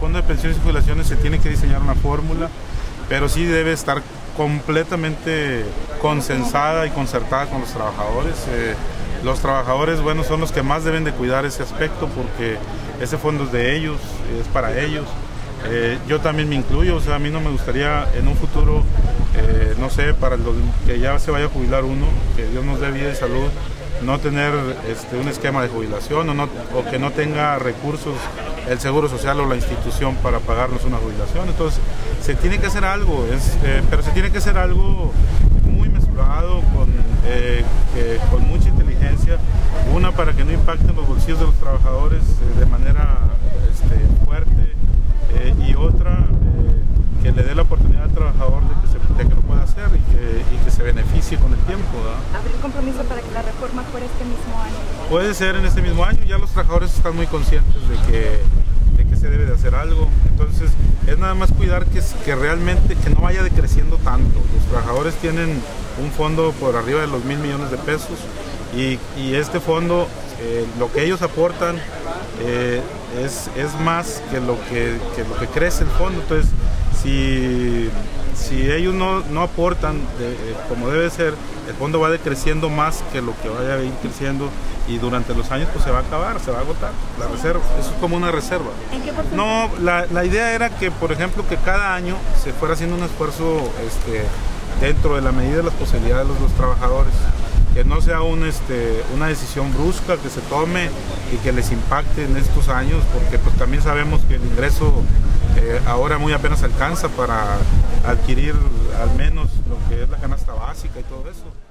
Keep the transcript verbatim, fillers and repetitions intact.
Fondo de Pensiones y Jubilaciones se tiene que diseñar una fórmula, pero sí debe estar completamente consensada y concertada con los trabajadores. Eh, los trabajadores, bueno, son los que más deben de cuidar ese aspecto porque ese fondo es de ellos, es para ellos. Eh, yo también me incluyo, o sea, a mí no me gustaría en un futuro, eh, no sé, para el, que ya se vaya a jubilar uno, que Dios nos dé vida y salud, no tener este, un esquema de jubilación o, no, o que no tenga recursos el Seguro Social o la institución para pagarnos una jubilación. Entonces se tiene que hacer algo, es, eh, pero se tiene que hacer algo muy mesurado, con, eh, que, con mucha inteligencia, una para que no impacten los bolsillos de los trabajadores eh, de manera este, fuerte, eh, y otra eh, que le dé la oportunidad al trabajador de que, se, de que lo pueda hacer y que, y que se beneficie con el tiempo, ¿verdad? ¿Habría un compromiso para que la reforma fuera este mismo año? Puede ser en este mismo año, ya los trabajadores están muy conscientes de que, de que se debe de hacer algo, entonces es nada más cuidar que, que realmente que no vaya decreciendo tanto. Los trabajadores tienen un fondo por arriba de los mil millones de pesos y, y este fondo, eh, lo que ellos aportan eh, es, es más que lo que, que lo que crece el fondo. Entonces si, si ellos no, no aportan de, eh, como debe ser, el fondo va decreciendo más que lo que vaya a ir creciendo y durante los años pues se va a acabar, se va a agotar la reserva. Eso es como una reserva. ¿En qué porcentaje? No, la, la idea era que, por ejemplo, que cada año se fuera haciendo un esfuerzo este, dentro de la medida de las posibilidades de los, los trabajadores, que no sea un, este, una decisión brusca que se tome y que les impacte en estos años, porque pues también sabemos que el ingreso eh, ahora muy apenas alcanza para adquirir al menos lo que es la canasta básica y todo eso.